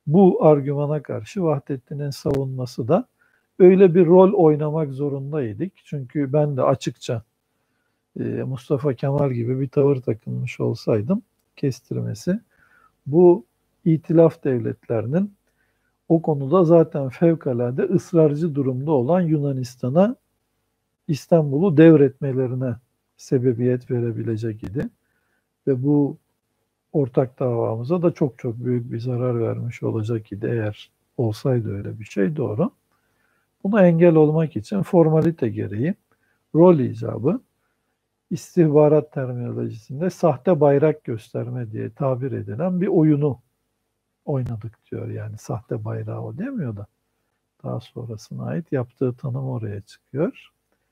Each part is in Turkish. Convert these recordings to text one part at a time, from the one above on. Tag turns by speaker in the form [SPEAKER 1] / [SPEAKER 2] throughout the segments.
[SPEAKER 1] Bu argümana karşı Vahdettin'in savunması da öyle bir rol oynamak zorundaydık. Çünkü ben de açıkça Mustafa Kemal gibi bir tavır takınmış olsaydım kestirmesi bu itilaf devletlerinin o konuda zaten fevkalade ısrarcı durumda olan Yunanistan'a İstanbul'u devretmelerine sebebiyet verebilecek idi. Ve bu ortak davamıza da çok çok büyük bir zarar vermiş olacak idi eğer olsaydı öyle bir şey, doğru. Buna engel olmak için formalite gereği rol icabı istihbarat terminolojisinde sahte bayrak gösterme diye tabir edilen bir oyunu oynadık diyor. Yani sahte bayrağı o demiyor da daha sonrasına ait yaptığı tanım oraya çıkıyor.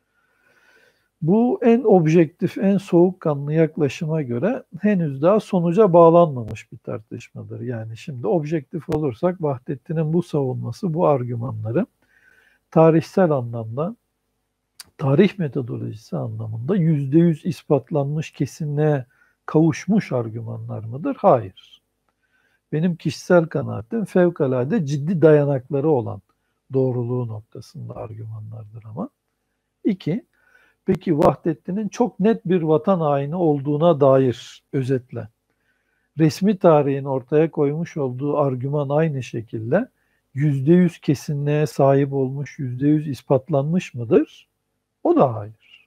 [SPEAKER 1] Bu en objektif, en soğukkanlı yaklaşıma göre henüz daha sonuca bağlanmamış bir tartışmadır. Yani şimdi objektif olursak Vahdettin'in bu savunması, bu argümanları tarihsel anlamda, tarih metodolojisi anlamında %100 ispatlanmış, kesinliğe kavuşmuş argümanlar mıdır? Hayır. Benim kişisel kanaatim fevkalade ciddi dayanakları olan doğruluğu noktasında argümanlardır ama. İki, peki Vahdettin'in çok net bir vatan haini olduğuna dair özetle resmi tarihin ortaya koymuş olduğu argüman aynı şekilde %100 kesinliğe sahip olmuş, %100 ispatlanmış mıdır? O da hayır.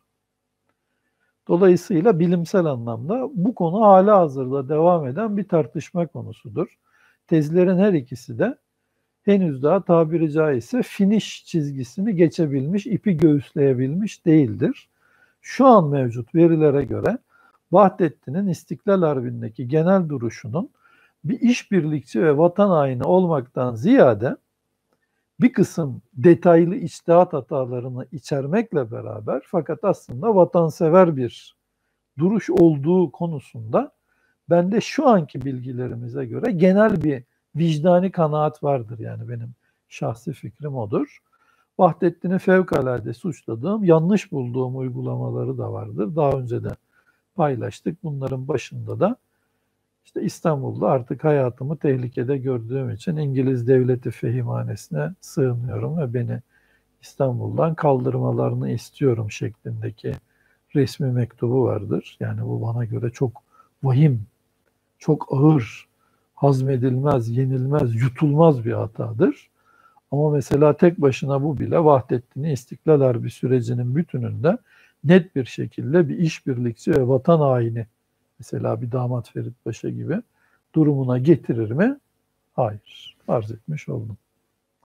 [SPEAKER 1] Dolayısıyla bilimsel anlamda bu konu halihazırda devam eden bir tartışma konusudur. Tezlerin her ikisi de henüz daha tabiri caizse finish çizgisini geçebilmiş, ipi göğüsleyebilmiş değildir. Şu an mevcut verilere göre Vahdettin'in İstiklal Harbi'ndeki genel duruşunun bir işbirlikçi ve vatan haini olmaktan ziyade bir kısım detaylı içtihat hatalarını içermekle beraber fakat aslında vatansever bir duruş olduğu konusunda bende şu anki bilgilerimize göre genel bir vicdani kanaat vardır. Yani benim şahsi fikrim odur. Vahdettin'i fevkalade suçladığım, yanlış bulduğum uygulamaları da vardır. Daha önce de paylaştık. Bunların başında da işte İstanbul'da artık hayatımı tehlikede gördüğüm için İngiliz Devleti Fehimhanesi'ne sığınıyorum ve beni İstanbul'dan kaldırmalarını istiyorum şeklindeki resmi mektubu vardır. Yani bu bana göre çok vahim, çok ağır, hazmedilmez, yenilmez, yutulmaz bir hatadır. Ama mesela tek başına bu bile Vahdettin'i İstiklal Harbi sürecinin bütününde net bir şekilde bir işbirlikçi ve vatan haini, mesela bir Damat Ferit Paşa gibi durumuna getirir mi? Hayır. Arz etmiş oldum.